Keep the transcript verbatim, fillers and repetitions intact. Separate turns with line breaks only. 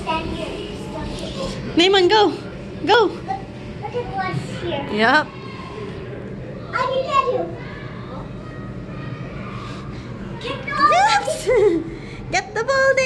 stand here.
Neyman, go. Go.
Look, look at what's here.
Yep.
I can get you. Get the
Yes. Get the ball,